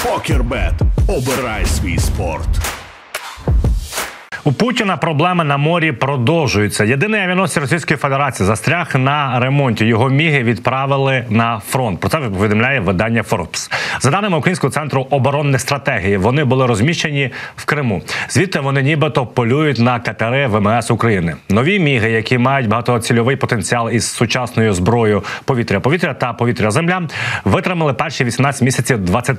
Покербет. Обирай свій спорт. У Путіна проблеми на морі продовжуються. Єдиний авіаносець Російської Федерації застряг на ремонті. Його міги відправили на фронт. Про це повідомляє видання Forbes. За даними Українського центру оборонних стратегій, вони були розміщені в Криму. Звідти вони нібито полюють на катери ВМС України. Нові міги, які мають багатоцільовий потенціал із сучасною зброєю повітря-повітря та повітря-земля, витримали перші 18 місяців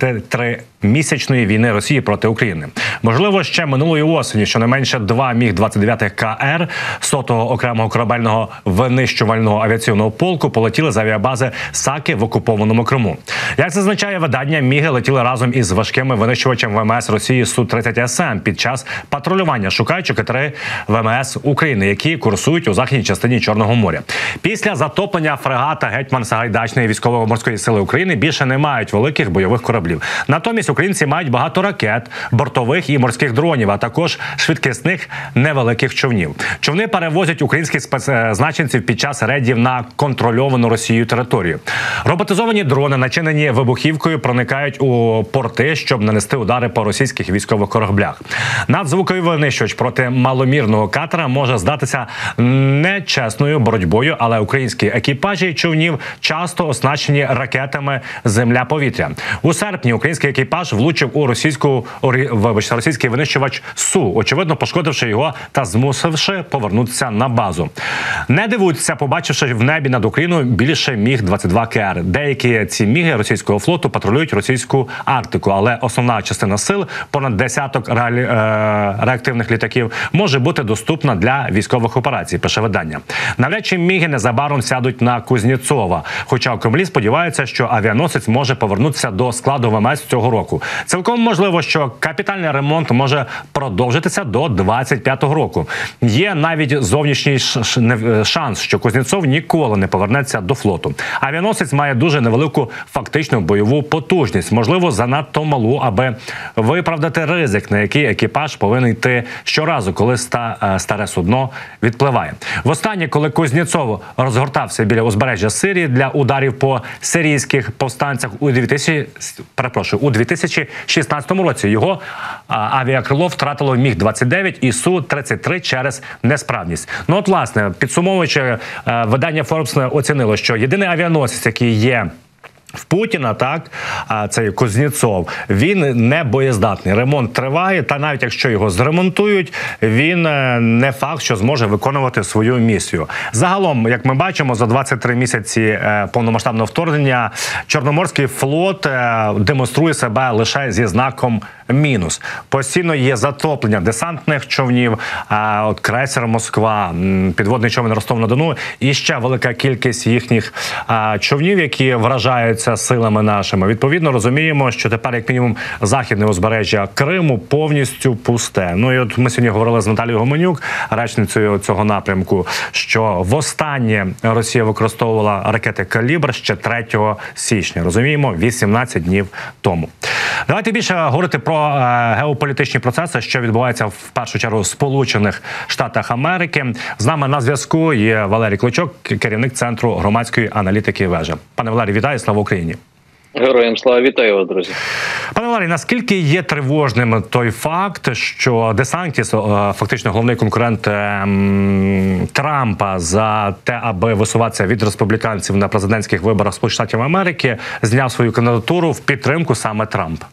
23-місячної війни Росії проти України. Можливо, ще минулої осені щонайменше 2 Міг-29 КР 100-го окремого корабельного винищувального авіаційного полку полетіли з авіабази Саки в окупованому Криму. Як зазначає видання, міги летіли разом із важкими винищувачем ВМС Росії Су-30СМ під час патрулювання, шукаючи катери ВМС України, які курсують у західній частині Чорного моря. Після затоплення фрегата «Гетьман Сагайдачний» військово-морської сили України більше не мають великих бойових кораблів. Натомість українці мають багато ракет, бортових і морських дронів, а також швидкісних невеликих човнів. Човни перевозять українських спецзначенців під час рейдів на контрольовану Росією територію. Роботизовані дрони, начинені вибухівкою, проникають у порти, щоб нанести удари по російських військових кораблях. Надзвуковий винищувач проти маломірного катера може здатися нечесною боротьбою, але українські екіпажі човнів часто оснащені ракетами «Земля-повітря». У серпні український екіпаж влучив у російський винищувач Су, очевидно пошкодивши його та змусивши повернутися на базу. Не дивуйтеся, побачивши в небі над Україною більше Міг-22 КР. Деякі ці міги російського флоту патрулюють російську Арктику, але основна частина сил, понад десяток реактивних літаків, може бути доступна для військових операцій, пише видання. Навряд чи міги незабаром сядуть на Кузнєцова, хоча у Кремлі сподіваються, що авіаносець може повернутися до складу ВМС цього року. Цілком можливо, що капітальний ремонт може продовжитися до 25-го року. Є навіть зовнішній шанс, що Кузнєцов ніколи не повернеться до флоту. Авіаносець має дуже невелику фактичну бойову потужність, можливо, занадто малу, аби виправдати ризик, на який екіпаж повинен йти щоразу, коли старе судно відпливає. Востаннє, коли Кузнєцов розгортався біля узбережжя Сирії для ударів по сирійських повстанцях у 2016 році, його авіакрило втратило Міг-29 і Су-33 через несправність. Ну от, власне, підсумовуючи, видання Forbes оцінило, що єдиний авіаносець, який є в Путіна, так, цей Кузнєцов, він не боєздатний. Ремонт триває, та навіть якщо його зремонтують, він не факт, що зможе виконувати свою місію. Загалом, як ми бачимо, за 23 місяці повномасштабного вторгнення Чорноморський флот демонструє себе лише зі знаком мінус. Постійно є затоплення десантних човнів, от крейсер «Москва», підводний човен «Ростов-на-Дону» і ще велика кількість їхніх човнів, які вражаються силами нашими. Відповідно, розуміємо, що тепер, як мінімум, західне узбережжя Криму повністю пусте. Ну і от ми сьогодні говорили з Наталією Гуменюк, речницею цього напрямку, що востаннє Росія використовувала ракети «Калібр» ще 3 січня. Розуміємо, 18 днів тому. Давайте більше говорити про геополітичні процеси, що відбуваються в першу чергу в Сполучених Штатах Америки. З нами на зв'язку є Валерій Клочок, керівник Центру громадської аналітики «Вежа». Пане Валерій, вітаю, слава Україні! Героям слава, вітаю вас, друзі. Пане Валерій, наскільки є тривожним той факт, що Десантіс, фактично головний конкурент Трампа за те, аби висуватися від республіканців на президентських виборах Сполучених Штатів Америки, зняв свою кандидатуру в підтримку саме Трампа?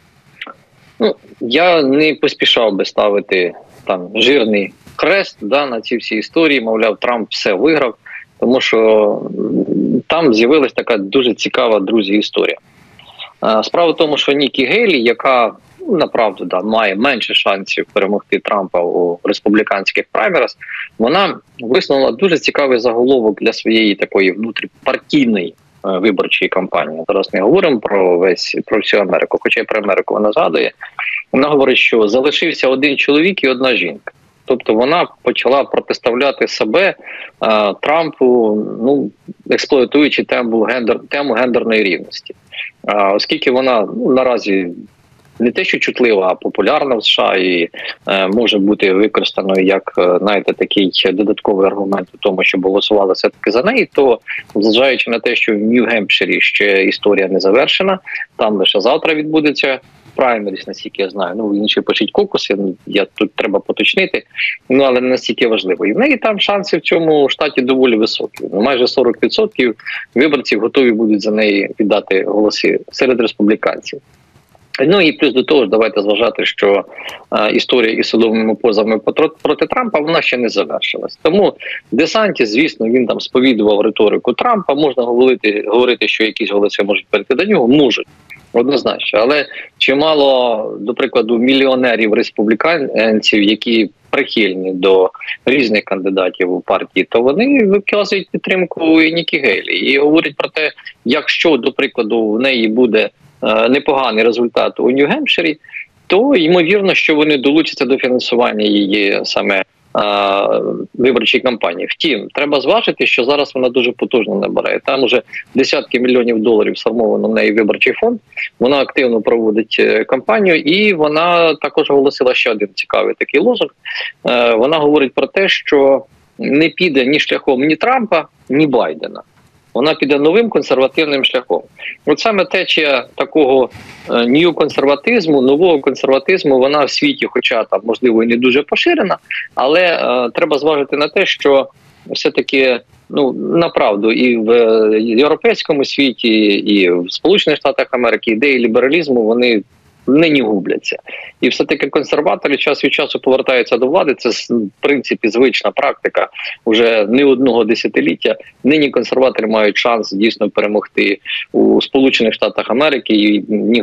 Ну, я не поспішав би ставити там жирний хрест на ці всі історії, мовляв, Трамп все виграв, тому що там з'явилась така дуже цікава, друзі, історія. Справа в тому, що Нікі Гейлі, яка направду має менше шансів перемогти Трампа у республіканських праймерах, вона висунула дуже цікавий заголовок для своєї такої внутріпартійної виборчої кампанії. Зараз не говоримо про всю Америку, хоча й про Америку вона згадує. Вона говорить, що залишився один чоловік і одна жінка. Тобто вона почала протиставляти себе Трампу, експлуатуючи тему гендерної рівності. Оскільки вона наразі не те, що чутлива, а популярна в США і може бути використаною як, знаєте, такий додатковий аргумент у тому, що голосували все-таки за неї, то, зважаючи на те, що в Нью-Гемпширі ще історія не завершена, там лише завтра відбудеться праймеріс, наскільки я знаю. Ну, інші пишуть кокуси, я тут треба поточнити, ну, але не настільки важливо. І в неї там шанси в цьому штаті доволі високі. Ну, майже 40% виборців готові будуть за неї віддати голоси серед республіканців. Ну і плюс до того ж, давайте зважати, що історія із судовими позовами проти Трампа, вона ще не завершилась. Тому Десантіс, звісно, він там сповідував риторику Трампа, можна говорити, що якісь голоси можуть перейти до нього, можуть, однозначно. Але чимало, до прикладу, мільйонерів-республіканців, які прихильні до різних кандидатів у партії, то вони виказують підтримку і Нікі Гейлі. І говорять про те, якщо, до прикладу, в неї буде непоганий результат у Нью-Гемпширі, то ймовірно, що вони долучаться до фінансування її саме виборчої кампанії. Втім, треба зважити, що зараз вона дуже потужно набирає. Там уже десятки мільйонів доларів сформовано в неї виборчий фонд. Вона активно проводить кампанію, і вона також оголосила ще один цікавий такий лозунг. Вона говорить про те, що не піде ні шляхом ні Трампа, ні Байдена. Вона піде новим консервативним шляхом. От саме течія такого нью-консерватизму, нового консерватизму, вона в світі, хоча там, можливо, і не дуже поширена, але треба зважити на те, що все-таки, ну, направду, і в європейському світі, і в Сполучених Штатах Америки ідеї лібералізму, вони нині губляться. І все-таки консерватори час від часу повертаються до влади. Це, в принципі, звична практика вже не одного десятиліття. Нині консерватори мають шанс дійсно перемогти у Сполучених Штатах Америки. І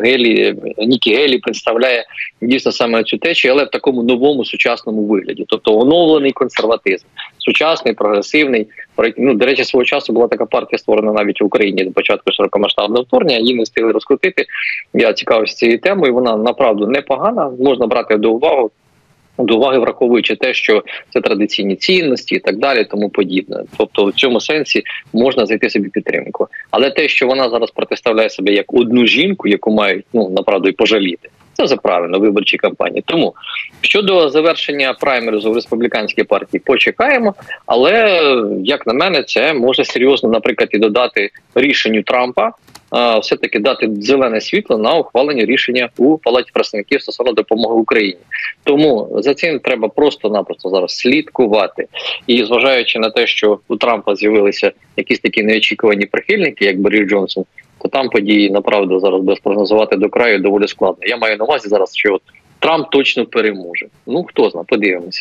Нікі Гейлі представляє дійсно саме цю течію, але в такому новому сучасному вигляді. Тобто оновлений консерватизм. Сучасний, прогресивний. Ну, до речі, свого часу була така партія створена навіть в Україні до початку широкомасштабного вторгнення. Її не встигли розкрутити. Я цікавився цією темою. Вона, направду, непогана. Можна брати до уваги, враховуючи те, що це традиційні цінності і так далі, тому подібне. Тобто в цьому сенсі можна знайти собі підтримку. Але те, що вона зараз протиставляє себе як одну жінку, яку мають, ну, направду, і пожаліти, це вже правильно, виборчі кампанії. Тому щодо завершення праймеризу в республіканській партії почекаємо, але, як на мене, це може серйозно, наприклад, і додати рішенню Трампа, все-таки дати зелене світло на ухвалення рішення у Палаті представників стосовно допомоги Україні. Тому за цим треба просто-напросто зараз слідкувати. І зважаючи на те, що у Трампа з'явилися якісь такі неочікувані прихильники, як Борис Джонсон, то там події, направду, зараз без прогнозувати до краю доволі складно. Я маю на увазі зараз, що Трамп точно переможе. Ну, хто знає, подивимося.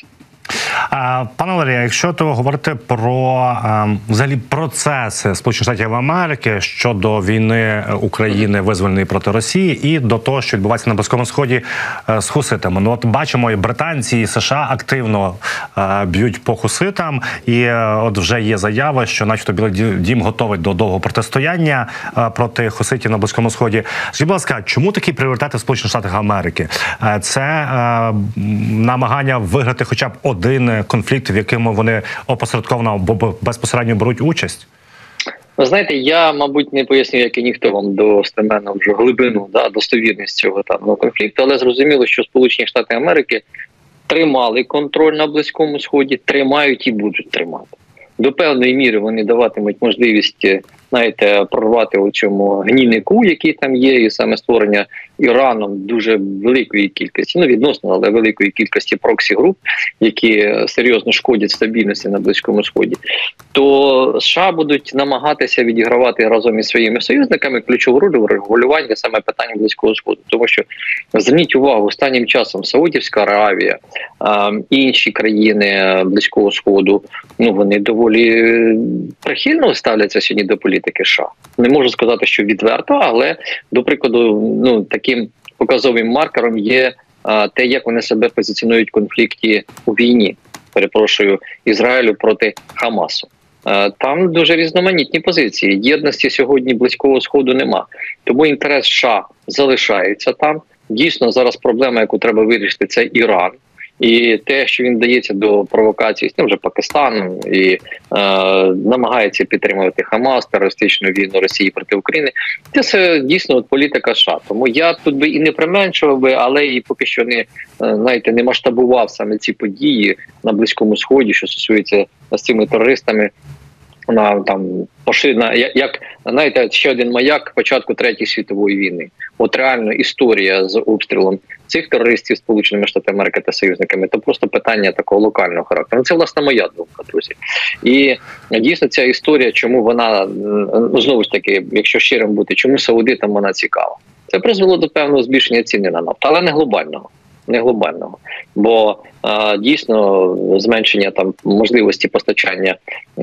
Пане Валерію, якщо то говорити про взагалі процеси Сполучених Штатів Америки щодо війни України визвольної проти Росії і до того, що відбувається на Близькому Сході з хуситами. Ну, от бачимо, і британці, і США активно б'ють по хуситам, і от вже є заяви, що начебто Білий Дім готовий до довгого протистояння проти хуситів на Близькому Сході. Скажіть, будь ласка, чому такі пріоритети в Сполучених Штатах Америки? Це намагання виграти хоча б один конфлікт, в якому вони опосередковано або безпосередньо беруть участь? Ви знаєте, я, мабуть, не поясню, як і ніхто вам достеменно вже глибину, достовірність цього там конфлікту, але зрозуміло, що Сполучені Штати Америки тримали контроль на Близькому Сході, тримають і будуть тримати. До певної міри вони даватимуть можливість, знаєте, прорвати у цьому гнійнику, який там є, і саме створення Іраном дуже великої кількості, ну відносно, але великої кількості проксі-груп, які серйозно шкодять стабільності на Близькому Сході, то США будуть намагатися відігравати разом із своїми союзниками ключову роль у регулюванні саме питання Близького Сходу. Тому що, зверніть увагу, останнім часом Саудівська Аравія, інші країни Близького Сходу, ну вони доволі прихильно ставляться сьогодні до політики США. Не можу сказати, що відверто, але, до прикладу, ну таким показовим маркером є те, як вони себе позиціонують в конфлікті у війні, перепрошую, Ізраїлю проти Хамасу. Там дуже різноманітні позиції. Єдності сьогодні Близького Сходу нема. Тому інтерес США залишається там. Дійсно, зараз проблема, яку треба вирішити, це Іран. І те, що він вдається до провокації з тим же Пакистаном і намагається підтримувати Хамас, терористичну війну Росії проти України, це все дійсно політика США. Тому я тут би і не применшував би, але і поки що не масштабував саме ці події на Близькому Сході, що стосується з цими терористами. Як знаєте, ще один маяк початку Третьої світової війни. От реально історія з обстрілом цих терористів Сполученими Штатами Америки та союзниками, то просто питання такого локального характеру. Це, власне, моя думка, друзі. І дійсно ця історія, чому вона, знову ж таки, якщо щирим бути, чому саудитам вона цікава? Це призвело до певного збільшення ціни на нафту, але не глобального. Бо дійсно зменшення можливості постачання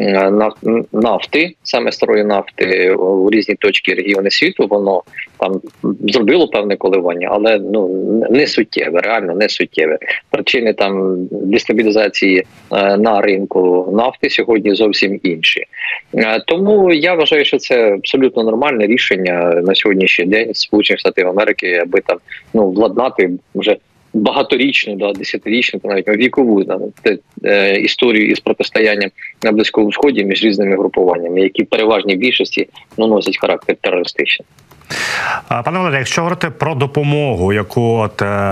нафти, саме старої нафти у різні точки регіони світу, воно зробило певне коливання, але не суттєве, реально не суттєве. Причини дестабілізації на ринку нафти сьогодні зовсім інші. Тому я вважаю, що це абсолютно нормальне рішення на сьогоднішній день Сполучених Штатів Америки, аби владнати вже багаторічну, десятирічну, навіть вікову історію із протистоянням на Близькому Сході між різними групуваннями, які в переважній більшості носять характер терористичний. Пане Валерію, якщо говорити про допомогу, яку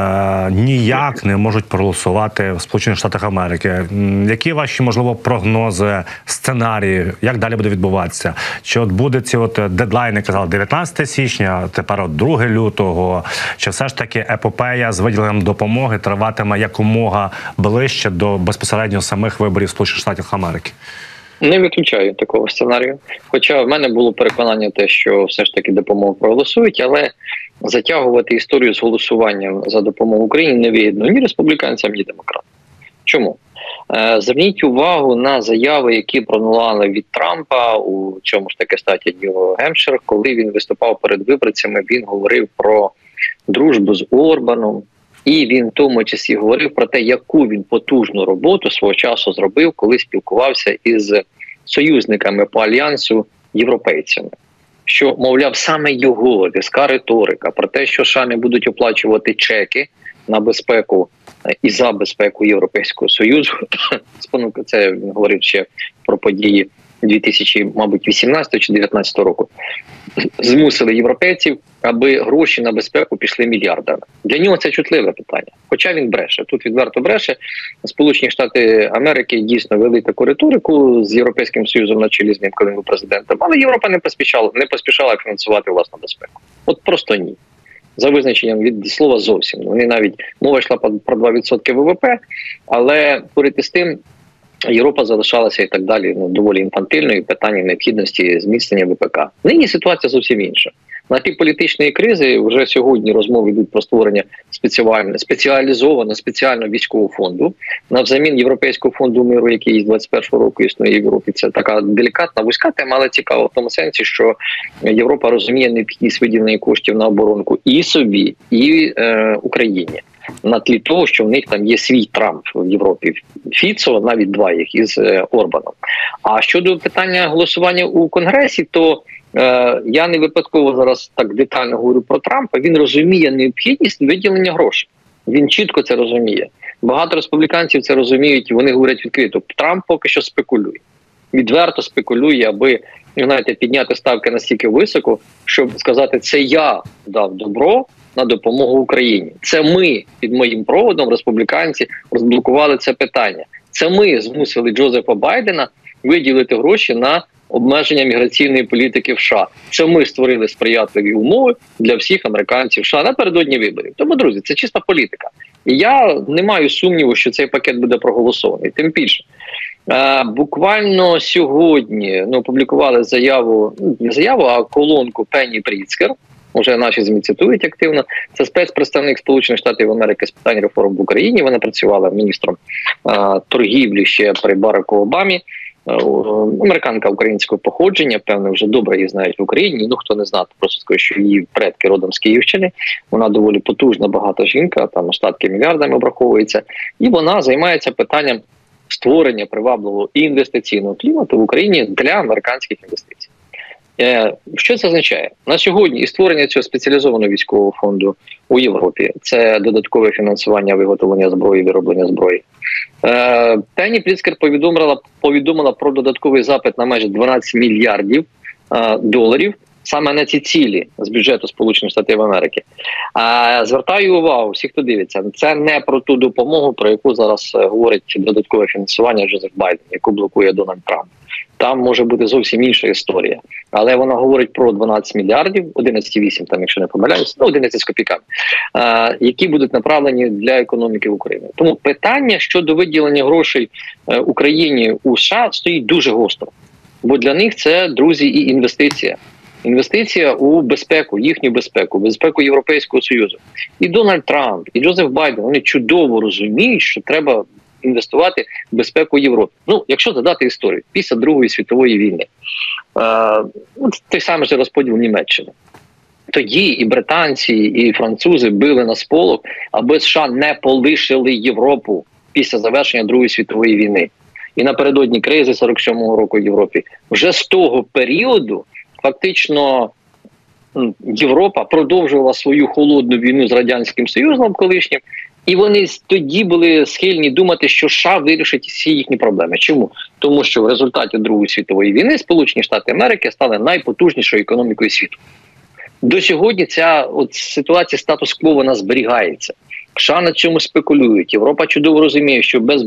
ніяк не можуть проголосувати в Сполучених Штатах Америки, які ваші, можливо, прогнози, сценарії, як далі буде відбуватися? Чи буде ці дедлайни, казали, 19 січня, тепер 2 лютого, чи все ж таки епопея з виділенням допомоги триватиме якомога ближче до безпосередньо самих виборів Сполучених Штатів Америки? Не виключаю такого сценарію. Хоча в мене було переконання те, що все ж таки допомогу проголосують, але затягувати історію з голосуванням за допомогу Україні не вигідно ні республіканцям, ні демократам. Чому? Зверніть увагу на заяви, які пролунали від Трампа у цьому ж таки штаті Нью-Гемпшир, коли він виступав перед виборцями, він говорив про дружбу з Орбаном, і він в тому числі говорив про те, яку він потужну роботу свого часу зробив, коли спілкувався із союзниками по альянсу європейцями. Що, мовляв, саме його різка риторика про те, що США не будуть оплачувати чеки на безпеку і за безпеку Європейського Союзу, це він говорив ще про події 2018 чи 2019 року, змусили європейців, аби гроші на безпеку пішли мільярдами. Для нього це чутливе питання. Хоча він бреше. Тут відверто бреше. Сполучені Штати Америки дійсно вели таку риторику з Європейським Союзом на чолі з ним, коли був президентом. Але Європа не поспішала фінансувати власну безпеку. От просто ні. За визначенням від слова зовсім. Вони навіть, мова йшла про 2% ВВП, але поряд із тим, Європа залишалася і так далі доволі інфантильною в питанні необхідності зміцнення ВПК. Нині ситуація зовсім інша. На тлі політичної кризи вже сьогодні розмови йдуть про створення спеціального військового фонду навзамін Європейського фонду миру, який з 21-го року існує в Європі. Це така делікатна, вузька тема, але цікава в тому сенсі, що Європа розуміє необхідність виділення коштів на оборонку і собі, і Україні. На тлі того, що в них там є свій Трамп в Європі, Фіцо, навіть 2 їх із Орбаном. А щодо питання голосування у Конгресі, то я не випадково зараз так детально говорю про Трампа, він розуміє необхідність виділення грошей. Він чітко це розуміє. Багато республіканців це розуміють, і вони говорять відкрито. Трамп поки що спекулює. Відверто спекулює, аби, підняти ставки настільки високо, щоб сказати, це я дав добро на допомогу Україні. Це ми під моїм проводом, республіканці, розблокували це питання. Це ми змусили Джозефа Байдена виділити гроші на обмеження міграційної політики в США. Це ми створили сприятливі умови для всіх американців США напередодні виборів. Тому, друзі, це чиста політика. І я не маю сумніву, що цей пакет буде проголосований. Тим більше, буквально сьогодні опублікували а колонку Пенні Пріцкер, уже наші ЗМІ цитують активно. Це спецпредставник Сполучених Штатів Америки з питань реформ в Україні. Вона працювала міністром торгівлі ще при Бараку Обамі. Американка українського походження, певно, вже добре її знають в Україні. Хто не знає, просто скажу, що її предки родом з Київщини. Вона доволі потужна, багата жінка, там остатки мільярдами обраховується. І вона займається питанням створення привабливого інвестиційного клімату в Україні для американських інвестицій. Що це означає? На сьогодні і створення цього спеціалізованого військового фонду у Європі – це додаткове фінансування виготовлення зброї, вироблення зброї. Пенні Пріцкер повідомила про додатковий запит на майже 12 мільярдів доларів саме на ці цілі з бюджету Сполучених Штатів Америки. Звертаю увагу, всі, хто дивиться, це не про ту допомогу, про яку зараз говорить додаткове фінансування Джозеф Байден, яку блокує Дональд Трамп. Там може бути зовсім інша історія. Але вона говорить про 12 мільярдів, 11,8, там, якщо не помиляюсь, 11 з копійками, які будуть направлені для економіки України. Тому питання щодо виділення грошей Україні у США стоїть дуже гостро. Бо для них це, друзі, і інвестиція. Інвестиція у безпеку, їхню безпеку, безпеку Європейського Союзу. І Дональд Трамп, і Джозеф Байден, вони чудово розуміють, що треба інвестувати в безпеку Європи. Ну, якщо згадати історію, після Другої світової війни, той самий же розподіл Німеччини. Тоді і британці, і французи били на сполох, аби США не полишили Європу після завершення Другої світової війни. І напередодні кризи 47-го року в Європі. Вже з того періоду фактично Європа продовжувала свою холодну війну з Радянським Союзом колишнім, і вони тоді були схильні думати, що США вирішить всі їхні проблеми. Чому? Тому що в результаті Другої світової війни Сполучені Штати Америки стали найпотужнішою економікою світу. До сьогодні ця ситуація статус-кво вона зберігається. США на цьому спекулюють. Європа чудово розуміє, що без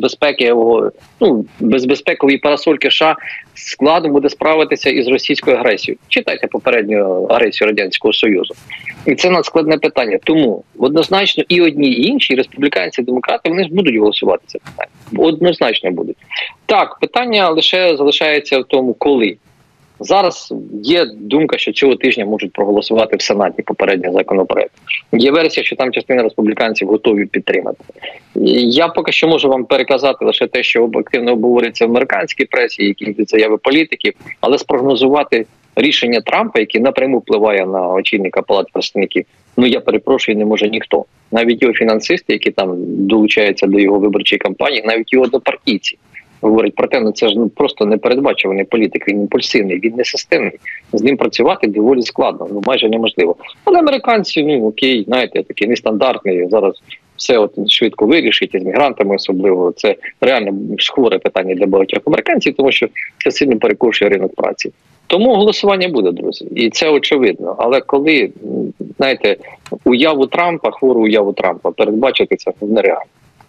безпекової парасольки США складно буде справитися із російською агресією. Читайте попередню агресію Радянського Союзу. І це надскладне питання. Тому однозначно і одні, і інші, і республіканці, і демократи, вони ж будуть голосувати це питання. Однозначно будуть. Так, питання лише залишається в тому, коли. Зараз є думка, що цього тижня можуть проголосувати в Сенаті попередній законопроект. Є версія, що там частина республіканців готові підтримати. Я поки що можу вам переказати лише те, що активно обговорюється в американській пресі, які заяви політиків, але спрогнозувати рішення Трампа, яке напряму впливає на очільника Палати представників, я перепрошую, не може ніхто. Навіть його фінансисти, які там долучаються до його виборчої кампанії, навіть його однопартійці говорить про те, це ж просто непередбачуваний політик, він імпульсивний, він не системний. З ним працювати доволі складно, майже неможливо. Але американці, окей, знаєте, такі нестандартні, зараз все швидко вирішить, із мігрантами особливо. Це реально хворе питання для багатьох американців, тому що це сильно перекошує ринок праці. Тому голосування буде, друзі, і це очевидно. Але коли, знаєте, хвору уяву Трампа, передбачити це нереально.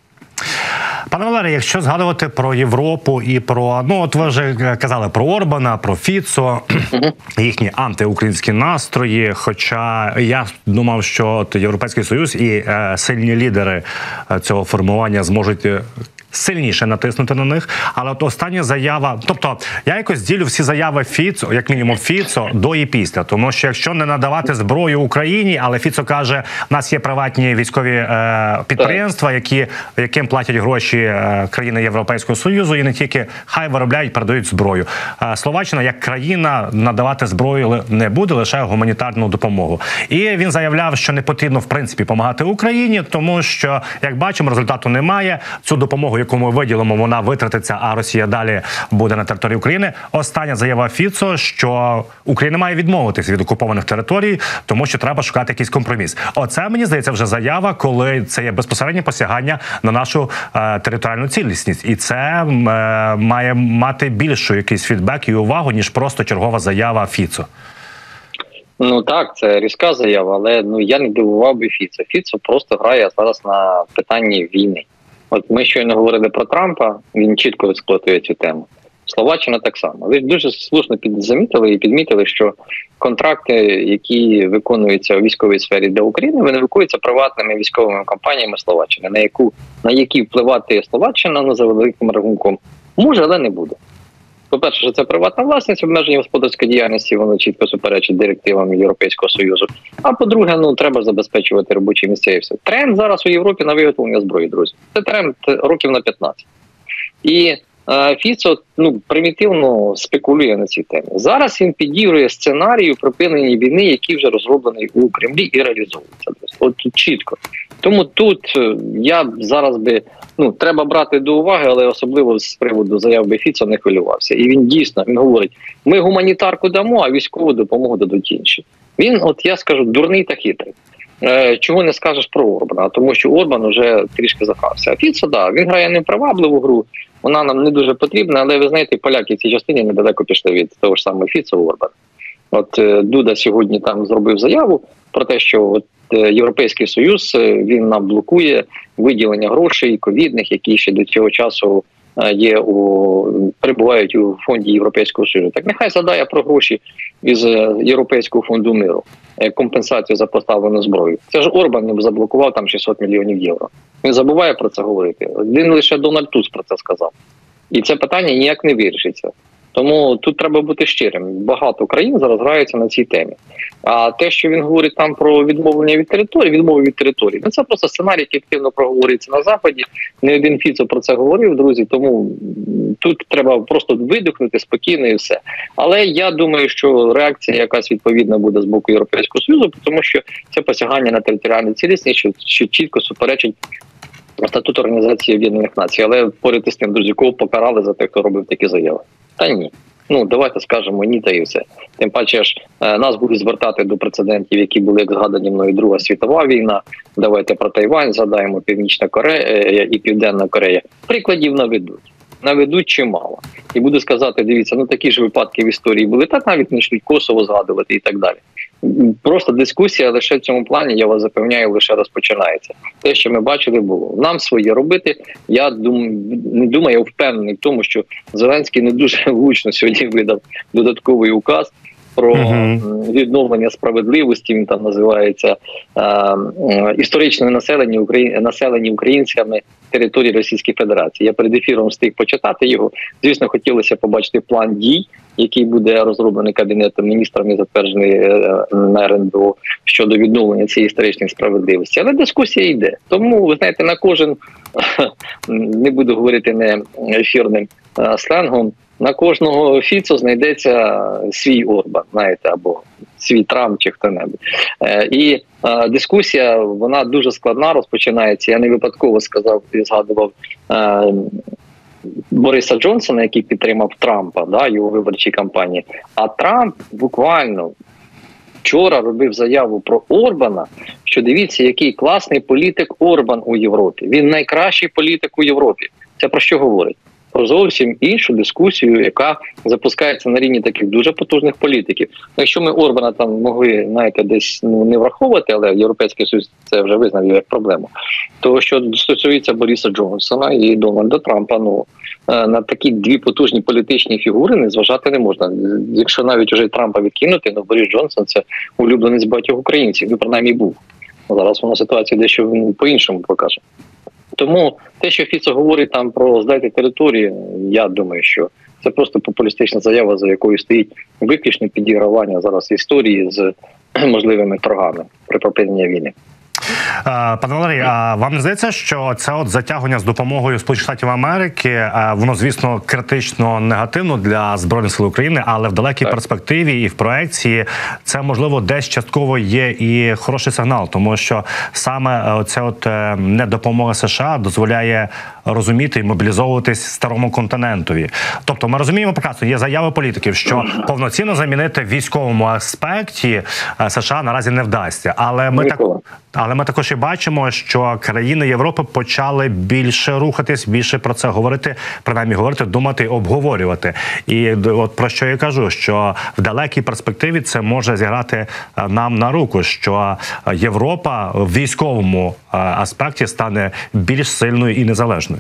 Пане Валерій, якщо згадувати про Європу і про, от ви вже казали про Орбана, про Фіцо, їхні антиукраїнські настрої, хоча я думав, що Європейський Союз і сильні лідери цього формування зможуть сильніше натиснути на них, але остання заява, тобто я якось ділю всі заяви Фіцо, як мінімум Фіцо, до і після, тому що якщо не надавати зброю Україні, але Фіцо каже, в нас є приватні військові підприємства, яким платять гроші країни Європейського Союзу, і не тільки хай виробляють, передають зброю. Словаччина як країна надавати зброю не буде, лише гуманітарну допомогу. І він заявляв, що не потрібно в принципі допомагати Україні, тому що, як бачимо, результату немає. Цю допомогу, яку ми виділимо, вона витратиться, а Росія далі буде на території України. Остання заява Фіцо, що Україна має відмовитися від окупованих територій, тому що треба шукати якийсь компроміс. Оце, мені здається, вже заява, коли це є безпосереднє посягання на нашу територіальну цілісність. І це має мати більшу якийсь фідбек і увагу, ніж просто чергова заява Фіцо. Так, це різка заява, але я не дивував би Фіцо. Фіцо просто грає зараз на питанні війни. От ми щойно говорили про Трампа, він чітко експлуатує цю тему. Словаччина так само. Ви дуже слушно замітили і підмітили, що контракти, які виконуються у військовій сфері для України, вони виконуються приватними військовими компаніями Словаччини, на які впливати Словаччина, за великим рахунком, може, але не буде. По-перше, що це приватна власність, обмеження господарської діяльності, воно чітко суперечить директивам Європейського Союзу. А по-друге, треба забезпечувати робочі місця і все. Тренд зараз у Європі на виготовлення зброї, друзі. Це тренд років на 15. І Фіцо примітивно спекулює на цій темі. Зараз він підігрує сценарію припинення війни, який вже розроблений у Кремлі і реалізовується. От тут чітко. Тому тут я зараз би треба брати до уваги, але особливо з приводу заяви Фіцо не хвилювався. І він дійсно, він говорить, ми гуманітарку дамо, а військову допомогу дадуть інші. Він, я скажу, дурний та хитрий. Чого не скажеш про Орбана, тому що Орбан вже трішки захався. А Фіцо, він грає непривабливу гру, вона нам не дуже потрібна, але ви знаєте, поляки в цій частині недалеко пішли від того ж самого Фіцо Орбана. Дуда сьогодні там зробив заяву про те, що Європейський Союз, він нам блокує виділення грошей ковідних, які ще до цього часу перебувають у фонді Європейського Союзу. Так нехай згадає про гроші із Європейського фонду миру, компенсацію за поставлену зброю. Це ж Орбан заблокував там 600 мільйонів євро. Він забуває про це говорити. Один лише Дональд Туск про це сказав. І це питання ніяк не вирішиться. Тому тут треба бути щирим. Багато країн зараз граються на цій темі. А те, що він говорить там про відмови від території, це просто сценарій, який активно проговорюється на Заході. Не один Фіцо про це говорив, друзі, тому тут треба просто видихнути спокійно і все. Але я думаю, що реакція якась відповідна буде з боку Європейського Союзу, тому що це посягання на територіальну цілісність, що чітко суперечить статуту Організації Об'єднаних Націй. Але поряд із тим, друзі, кого покарали за те, хто робив такі заяви? Та ні. Давайте скажемо ні, та і все. Тим паче ж нас будуть звертати до прецедентів, які були, як згадані мною, Друга світова війна. Давайте про Тайвань згадаємо, Північна Корея і Південна Корея. Прикладів наведуть чимало. І буду сказати, дивіться, такі ж випадки в історії були, так навіть не йшли Косово згадувати і так далі. Просто дискусія лише в цьому плані, я вас запевняю, лише розпочинається. Те, що ми бачили, було. Нам своє робити. Я впевнений в тому, що Зеленський не дуже влучно сьогодні видав додатковий указ про відновлення справедливості, він там називається історичне населення українцями території Російської Федерації. Я перед ефіром встиг почитати його. Звісно, хотілося побачити план дій, який буде розроблений Кабінетом міністрів і затверджений на РНБО щодо відновлення цієї історичної справедливості. Але дискусія йде. Тому, ви знаєте, на кожен, не буду говорити не ефірним сленгом, на кожного Фіцо знайдеться свій Орбан, знаєте, або свій Трамп чи хто-небудь. І дискусія, вона дуже складна розпочинається. Я не випадково згадував Бориса Джонсона, який підтримав Трампа, його виборчій кампанії. А Трамп буквально вчора робив заяву про Орбана, що дивіться, який класний політик Орбан у Європі. Він найкращий політик у Європі. Це про що говорить? Про зовсім іншу дискусію, яка запускається на рівні таких дуже потужних політиків. Якщо ми Орбана там могли, знаєте, десь не враховувати, але Європейський Союз це вже визнав як проблему, то що стосується Бориса Джонсона і Дональда Трампа, на такі дві потужні політичні фігури не зважати не можна. Якщо навіть уже Трампа відкинути, Борис Джонсон – це улюбленець багатьох українців, принаймні був. Зараз вона ситуація дещо по-іншому покаже. Тому те, що Фіцо говорить там про здайте території, я думаю, що це просто популістична заява, за якою стоїть виключне підігравання зараз історії з можливими торгами при припиненні війни. Пане Валерій, а вам не здається, що це затягування з допомогою Сполучених Штатів Америки, воно, звісно, критично негативно для Збройних сил України, але в далекій перспективі і в проекції це, можливо, десь частково є і хороший сигнал, тому що саме ця недопомога США дозволяє розуміти і мобілізовуватись старому континентові. Тобто ми розуміємо прекрасно, є заяви політиків, що повноцінно замінити в військовому аспекті США наразі не вдасться. Але ми також і бачимо, що країни Європи почали більше рухатись, більше про це говорити, принаймні говорити, думати, обговорювати. І от про що я кажу, що в далекій перспективі це може зіграти нам на руку, що Європа в військовому аспекті стане більш сильною і незалежною.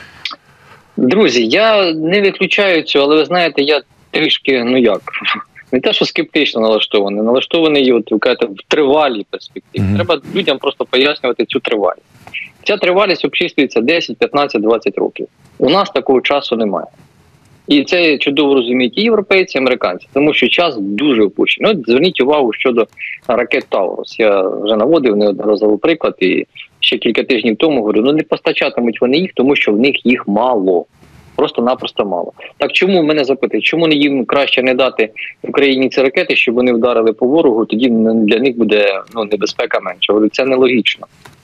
Друзі, я не виключаю цього, але ви знаєте, я трішки, не те, що скептично налаштований, ви кажете, в тривалій перспективі. Треба людям просто пояснювати цю тривалість. Ця тривалість обчислюється 10, 15, 20 років. У нас такого часу немає. І це чудово розуміють і європейці, і американці, тому що час дуже опущений. Зверніть увагу щодо ракет Таурус. Я вже наводив неодноразовий приклад, і ще кілька тижнів тому говорю, не постачатимуть вони їх, тому що в них їх мало. Просто-напросто мало. Так чому, мене запитують, чому їм краще не дати Україні ці ракети, щоб вони вдарили по ворогу, тоді для них буде небезпека менша. Говорю, це нелогічно.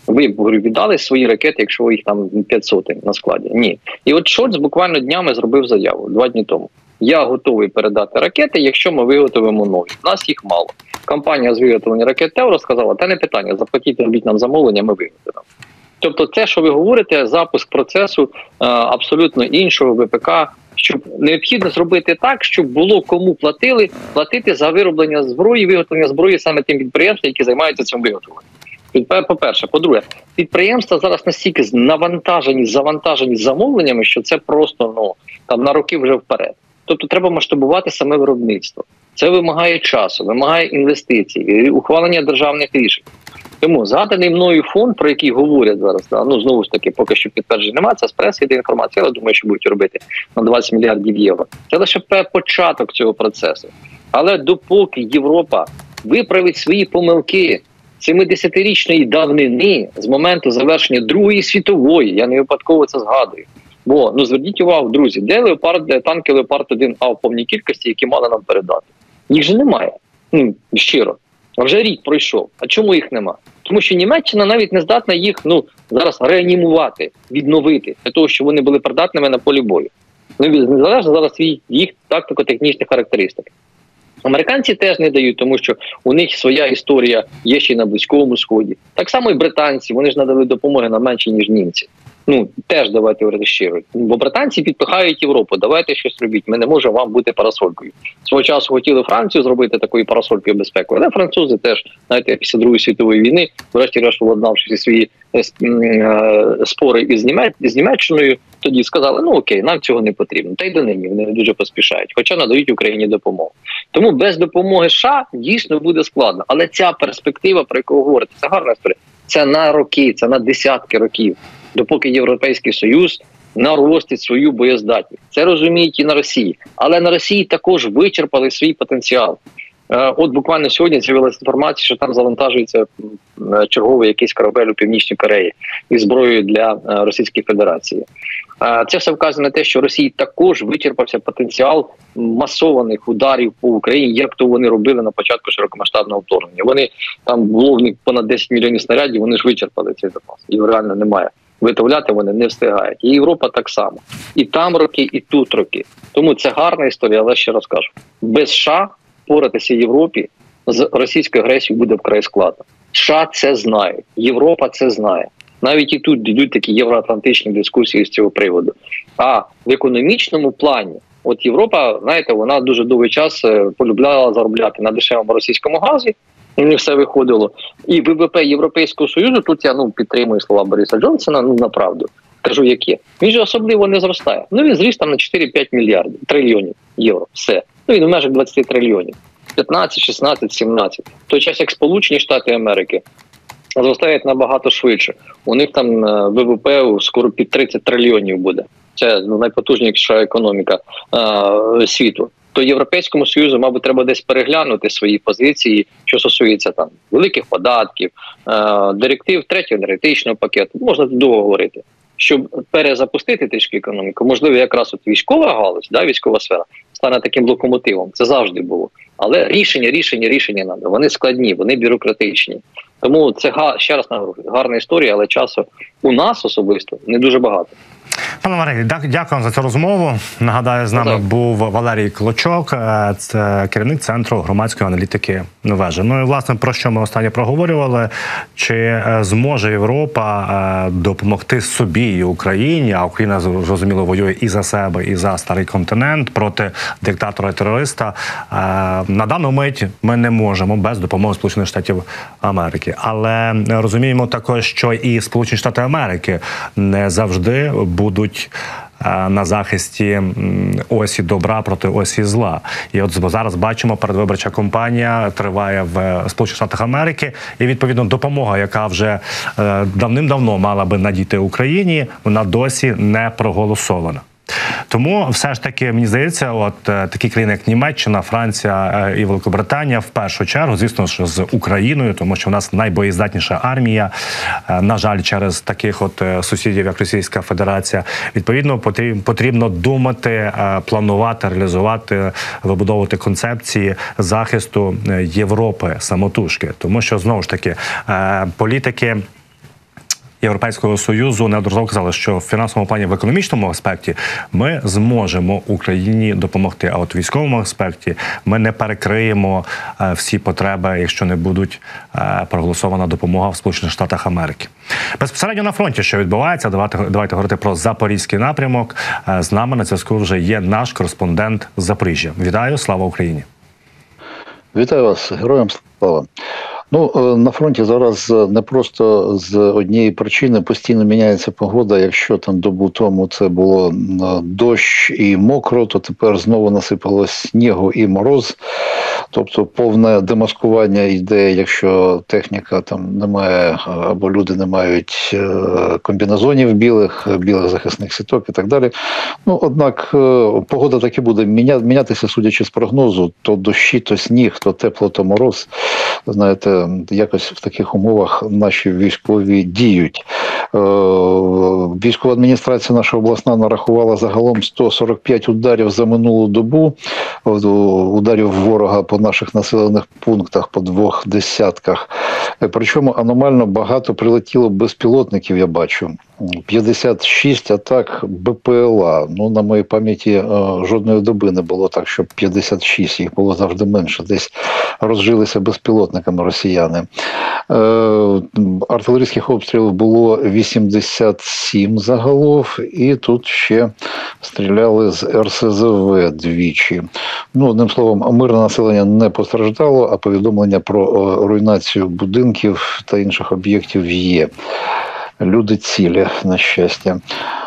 Ви, говорю, віддали свої ракети, якщо їх там 500 на складі. Ні. І от Шольц буквально днями зробив заяву 2 дні тому. Я готовий передати ракети, якщо ми виготовимо нові. У нас їх мало. Компанія з виготовлення ракет Теурос сказала, та не питання, заплатіть, робіть нам замовлення, ми виготовимо. Тобто те, що ви говорите, запуск процесу абсолютно іншого ВПК, щоб необхідно зробити так, щоб було кому платити за вироблення зброї, виготовлення зброї саме тим підприємствам, які займаються цим виготовленням. По-перше. По-друге, підприємства зараз настільки завантажені замовленнями, що це просто там на роки вже вперед. Тобто треба масштабувати саме виробництво. Це вимагає часу, вимагає інвестицій, ухвалення державних рішень. Тому згаданий мною фонд, про який говорять зараз, знову ж таки, поки що підтверджень немає, це з преси йде інформація, але думаю, що будуть робити на 20 мільярдів євро. Це лише початок цього процесу. Але допоки Європа виправить свої помилки 70-річної давнини з моменту завершення Другої світової, я не випадково це згадую. Бо, зверніть увагу, друзі, де танки Леопард-1А в повній кількості, які мали нам передати? Їх же немає, щиро. А вже рік пройшов. А чому їх нема? Тому що Німеччина навіть не здатна їх зараз реанімувати, відновити, для того, щоб вони були придатними на полі бою. Незалежно зараз від їх тактико-технічних характеристик. Американці теж не дають, тому що у них своя історія є ще й на Близькому Сході. Так само і британці, вони ж надали допомоги на менше, ніж німці. Теж давайте говорити щиро. Бо британці підпихають Європу, давайте щось робіть, ми не можемо вам бути парасолькою. Свого часу хотіли Францію зробити такою парасолькою безпекою, але французи теж, знаєте, після Другої світової війни, врешті-решт владнавши всі свої спори із Німеччиною, тоді сказали, окей, нам цього не потрібно. Та й донині вони не дуже поспішають, хоча надають Україні допомогу. Тому без допомоги США дійсно буде складно. Але ця перспектива, про яку ви говорите, це гарна історія. Це на роки, це на десятки років, допоки Європейський Союз наростить свою боєздатність. Це розуміють і на Росії. Але на Росії також вичерпали свій потенціал. От буквально сьогодні з'явилася інформація, що там завантажується черговий якийсь корабель у Північній Кореї із зброєю для Російської Федерації. Це все вказує на те, що Росії також вичерпався потенціал масованих ударів по Україні, як то вони робили на початку широкомасштабного вторгнення. Вони, там було в них понад 10 мільйонів снарядів, вони ж вичерпали цей запас. Його реально немає. Виготовляти вони не встигають. І Європа так само. І там роки, і тут роки. Тому це гарна історія, але ще раз кажу. Без США поратися Європі з російською агресією буде вкрай складно. США це знають, Європа це знає. Навіть і тут йдуть такі євроатлантичні дискусії з цього приводу. А в економічному плані, от Європа, знаєте, вона дуже довгий час полюбляла заробляти на дешевому російському газі, не все виходило. І ВВП Європейського Союзу, тут я підтримую слова Бориса Джонсона, направду, кажу, яке. Він же особливо не зростає. Він зріс там на 4-5 трильйонів євро, все. Він в межах 20 трильйонів. 15, 16, 17. В той час, як Сполучені Штати Америки зростають набагато швидше. У них там ВВП скоро під 30 трильйонів буде. Це найпотужніша економіка світу. То Європейському Союзу, мабуть, треба десь переглянути свої позиції, що стосується там великих податків, директив третього енергетичного пакету. Можна тут довго говорити. Щоб перезапустити трішки економіку, можливо, якраз от військова галузь, військова сфера, стане таким локомотивом. Це завжди було. Але рішення треба. Вони складні, вони бюрократичні. Тому це, ще раз наголошую, гарна історія, але часу у нас особисто не дуже багато. Пане Валерій, дякую за цю розмову. Нагадаю, з нами був Валерій Клочок, це керівник Центру громадської аналітики «Вежа». І, власне, про що ми останнє проговорювали, чи зможе Європа допомогти собі і Україні, а Україна, зрозуміло, воює і за себе, і за старий континент проти диктатора і терориста. На дану мить ми не можемо без допомоги Сполучених Штатів Америки. Але розуміємо також, що і Сполучені Штати Америки не завжди будуть на захисті осі добра проти осі зла. І от зараз бачимо, передвиборча кампанія триває в Сполучених Штатах Америки, і відповідно допомога, яка вже давним-давно мала би надійти Україні, вона досі не проголосована. Тому все ж таки, мені здається, от такі країни, як Німеччина, Франція і Великобританія, в першу чергу, звісно ж, з Україною, тому що в нас найбоєздатніша армія, на жаль, через таких от сусідів, як Російська Федерація. Відповідно, потрібно думати, планувати, реалізувати, вибудовувати концепції захисту Європи самотужки. Тому що, знову ж таки, політики Європейського Союзу неодноразово казали, що в фінансовому плані, в економічному аспекті ми зможемо Україні допомогти, а от в військовому аспекті ми не перекриємо всі потреби, якщо не будуть проголосована допомога в Сполучених Штатах Америки. Безпосередньо на фронті, що відбувається, давайте говорити про Запорізький напрямок. З нами на зв'язку вже є наш кореспондент з Запоріжжя. Вітаю, слава Україні! Вітаю вас, героям слава! На фронті зараз не просто з однієї причини постійно міняється погода. Якщо там добу тому це було дощ і мокро, то тепер знову насипалось снігу і мороз. Тобто повне демаскування йде, якщо техніка там немає або люди не мають комбінезонів білих захисних сіток і так далі. Однак погода таки буде мінятися, судячи з прогнозу. То дощі, то сніг, то тепло, то мороз. Знаєте, якось в таких умовах наші військові діють. Військова адміністрація наша обласна нарахувала загалом 145 ударів за минулу добу. Ударів ворога по наших населених пунктах, по 2 десятках. Причому аномально багато прилетіло безпілотників, я бачу. 56 атак БПЛА. На моїй пам'яті жодної доби не було так, щоб 56. Їх було завжди менше. Десь розжилися безпілотниками росіяни. Артилерійських обстрілів було 87 загалом. І тут ще стріляли з РСЗВ двічі. Одним словом, мирне населення не постраждало, а повідомлення про руйнацію будинків та інших об'єктів є. Люди цілі, на щастя.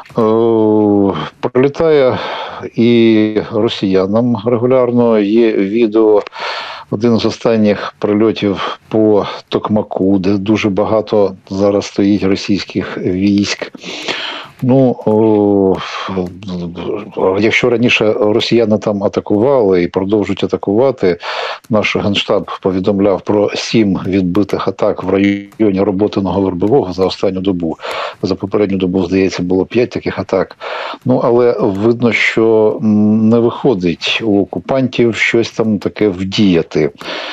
Прилітає і росіянам регулярно. Є відео, один з останніх прильотів по Токмаку, де дуже багато зараз стоїть російських військ. Якщо раніше росіяни там атакували і продовжують атакувати, наш Генштаб повідомляв про 7 відбитих атак в районі Роботиного Вербового за останню добу. За попередню добу, здається, було 5 таких атак. Але видно, що не виходить у окупантів щось там таке вдіяти.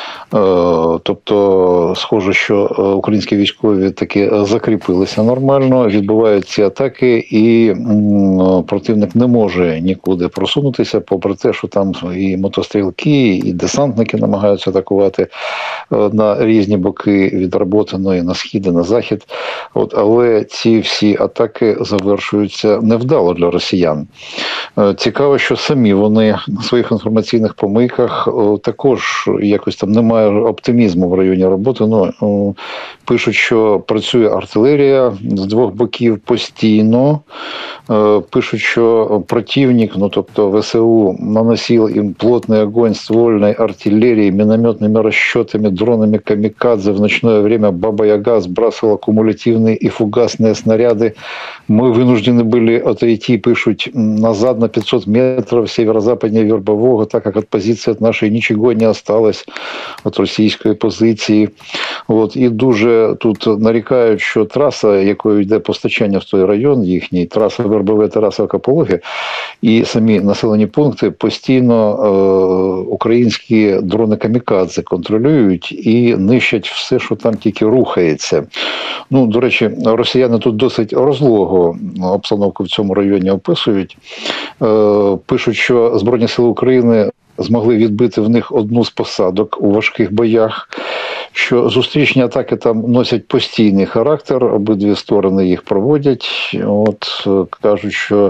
Тобто, схоже, що українські військові таки закріпилися нормально, відбувають ці атаки, і противник не може нікуди просунутися, попри те, що там і мотострілки, і десантники намагаються атакувати на різні боки від Роботиної, на схід і на захід. Але ці всі атаки завершуються невдало для росіян. Цікаво, що самі вони на своїх інформаційних помийках також якось там немає оптимізму в районі роботи. Пишуть, що працює артилерія з 2 боків постійно. Пишуть, що противник, тобто ВСУ, наносил им плотный огонь ствольной артиллерии, минометными расчетами, дронами камикадзе. В ночное время Баба-Яга сбрасывала кумулятивные и фугасные снаряды. Мы вынуждены были отойти, пишут, назад на 500 метров северо-западнее Вербового, так как от позиции от нашей ничего не осталось, от російської позиції. І дуже тут нарікають, що траса, якою йде постачання в той район їхній, траса Вербове, Тарасовка, Пологи, і самі населені пункти постійно українські дрони-камікадзе контролюють і нищать все, що там тільки рухається. До речі, росіяни тут досить розлого обстановку в цьому районі описують. Пишуть, що Збройні сили України змогли відбити в них одну з посадок у важких боях, що зустрічні атаки там носять постійний характер, обидві сторони їх проводять. Кажуть, що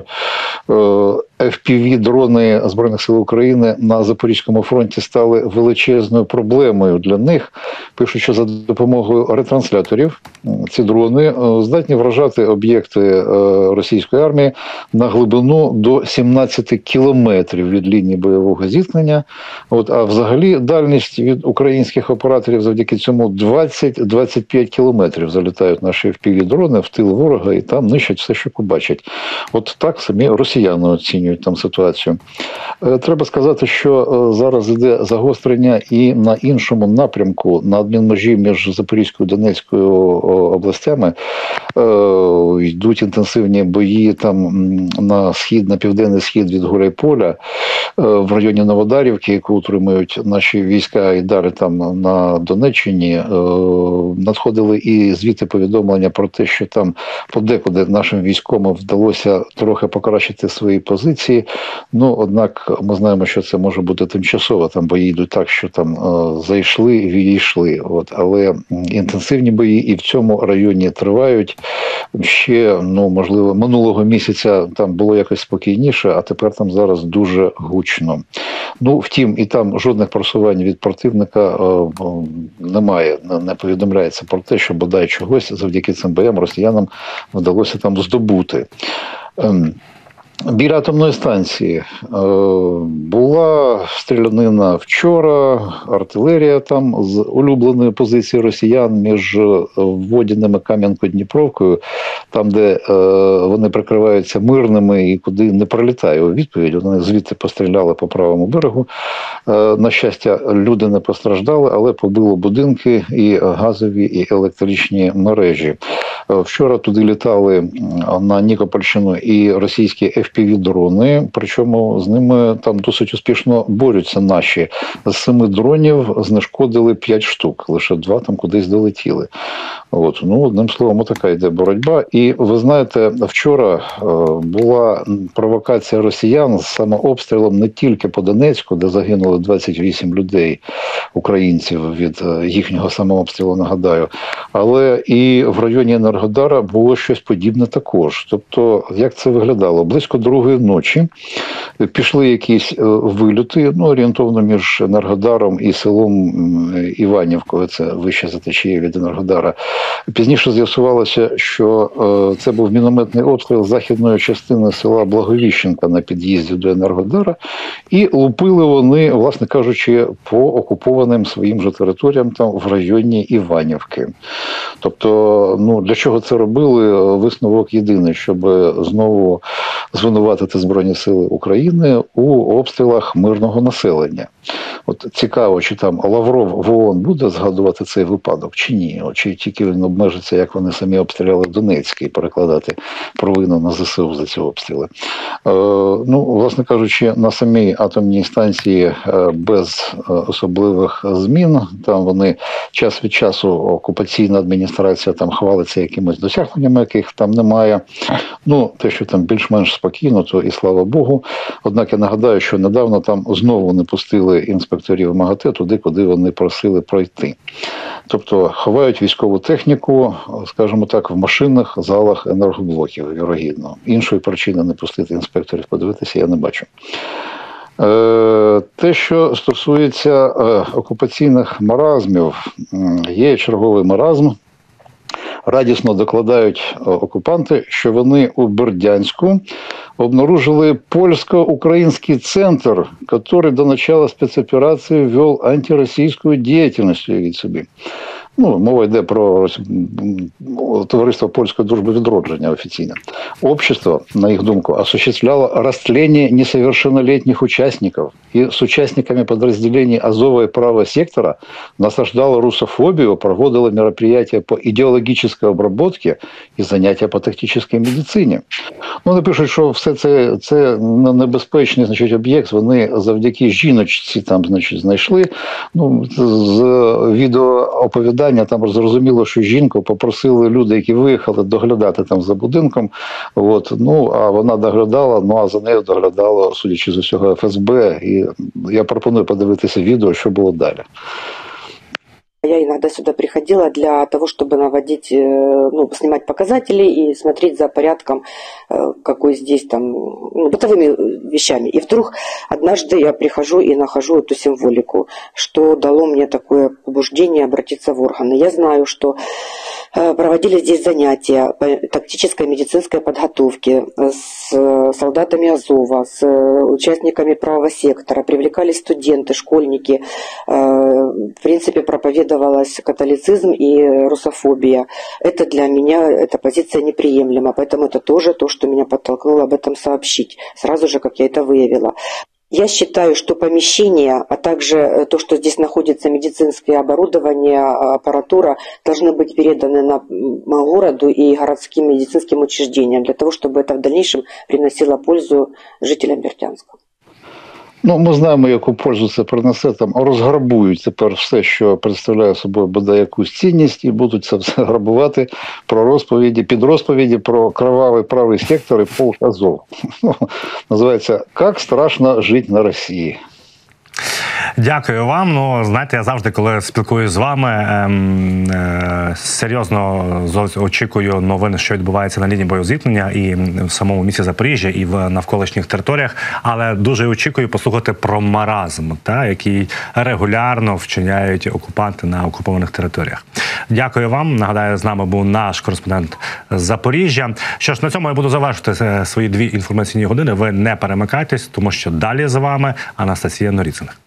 FPV-дрони Збройних сил України на Запорізькому фронті стали величезною проблемою для них. Пишуть, що за допомогою ретрансляторів ці дрони здатні вражати об'єкти російської армії на глибину до 17 кілометрів від лінії бойового зіткнення. А взагалі дальність від українських операторів завдяки цьому 20-25 кілометрів залітають наші FPV-дрони в тил ворога і там нищать все, що побачать. Так самі росіяни оцінюють оцінюють там ситуацію. Треба сказати, що зараз йде загострення і на іншому напрямку, на адмінмежі між Запорізькою і Донецькою областями. Йдуть інтенсивні бої там на схід, на південний схід від Гуляйполя, в районі Новодарівки, яку утримують наші війська, і далі там на Донеччині. Надходили і звідти повідомлення про те, що там подекуди нашим військовим вдалося трохи покращити свої позиції. Ну, однак ми знаємо, що це може бути тимчасово. Там бої йдуть так, що там зайшли і відійшли. Але інтенсивні бої і в цьому районі тривають. Ще, можливо, минулого місяця там було якось спокійніше, а тепер там зараз дуже гучно. Втім, і там жодних просувань від противника немає. Не повідомляється про те, що бодай чогось завдяки цим боям росіянам вдалося там здобути. Біля атомної станції була стрілянина вчора, артилерія там з улюбленої позиції росіян між Водяним і Кам'янко-Дніпровкою, там, де вони прикриваються мирними і куди не прилітає у відповідь. Вони звідти постріляли по правому берегу. На щастя, люди не постраждали, але побило будинки і газові, і електричні мережі. Вчора туди літали на Нікопольщину і російські FPV-дрони, причому з ними там досить успішно борються наші. З 7 дронів знешкодили 5 штук, лише 2 там кудись долетіли. Одним словом, така йде боротьба. І ви знаєте, вчора була провокація росіян з самообстрілом не тільки по Донецьку, де загинули 28 людей, українців, від їхнього самообстрілу, нагадаю, але і в районі Енергодара було щось подібне також. Тобто, як це виглядало? Близько 2-ї ночі пішли якісь вильоти, орієнтовно між Енергодаром і селом Іванівкою, це вище за течією від Енергодара. Пізніше з'ясувалося, що це був мінометний обстріл західної частини села Благовіщенка на під'їзді до Енергодара, і лупили вони, власне кажучи, по окупованим своїм же територіям там в районі Іванівки. Тобто, для чого це робили? Висновок єдиний, щоб знову звинуватити Збройні Сили України у обстрілах мирного населення. Цікаво, чи там Лавров в ООН буде згадувати цей випадок, чи ні? Чи тільки він обмежиться, як вони самі обстріляли Донецький, перекладати провину на ЗСУ за ці обстріли. Власне кажучи, на самій атомній станції без особливих змін. Там вони час від часу, окупаційна адміністрація там хвалиться якимись досягненнями, яких там немає. Те, що там більш-менш спокійно, то і слава Богу. Однак я нагадаю, що недавно там знову не пустили інспекторів МАГАТЕ туди, куди вони просили пройти. Тобто ховають військову техніку, скажімо так, в машинах, залах енергоблоків, вірогідно. Іншої причини не пустити інспекторів подивитися я не бачу. Те, що стосується окупаційних маразмів, є черговий маразм. Радісно докладають окупанти, що вони у Бердянську обнаружили польско-украинский центр, который до начала спецоперации вел антироссийскую деятельность, уявіть собі. Мова йде про Товариство польської дружби відродження офіційно. Общество, на их думку, осуществляло растление несовершеннолетних участников и с участниками подразделений Азова и Правого сектора насаждало русофобию, проводило мероприятия по идеологической обработке и занятия по тактической медицині. Вони пишуть, що все це небезпечний об'єкт, вони завдяки жіночці там знайшли. З відеооповідання там зрозуміло, що жінку попросили люди, які виїхали, доглядати там за будинком. А вона доглядала, а за нею доглядало, судячи з усього, ФСБ. І я пропоную подивитися відео, що було далі. Я иногда сюда приходила для того, чтобы наводить, снимать показатели и смотреть за порядком, какой здесь там, бытовыми вещами. И вдруг однажды я прихожу и нахожу эту символику, что дало мне такое побуждение обратиться в органы. Я знаю, что Проводили здесь занятия по тактической медицинской подготовке с солдатами Азова, с участниками правого сектора. Привлекались студенты, школьники. В принципе, проповедовалась католицизм и русофобия. Это для меня, эта позиция неприемлема. Поэтому это тоже то, что меня подтолкнуло об этом сообщить. Сразу же, как я это выявила. Я считаю, что помещение, а также то, что здесь находится медицинское оборудование, аппаратура, должны быть переданы на городу и городским медицинским учреждениям, для того, чтобы это в дальнейшем приносило пользу жителям Бердянска. Ну, ми знаємо, яку пользу це принесе. Там розграбують тепер все, що представляє собою бодай якусь цінність, і будуть це все грабувати під розповіді про кровавий правий сектор і полк Азов. Називається «Как страшно жити на Росії». Дякую вам. Ну, знаєте, я завжди, коли спілкуюся з вами, серйозно очікую новини, що відбувається на лінії боєзіткнення і в самому місті Запоріжжя, і в навколишніх територіях, але дуже очікую послухати про маразм, який регулярно вчиняють окупанти на окупованих територіях. Дякую вам. Нагадаю, з нами був наш кореспондент з Запоріжжя. Що ж, на цьому я буду завершити свої 2 інформаційні години. Ви не перемикайтесь, тому що далі з вами Анастасія Норіцина.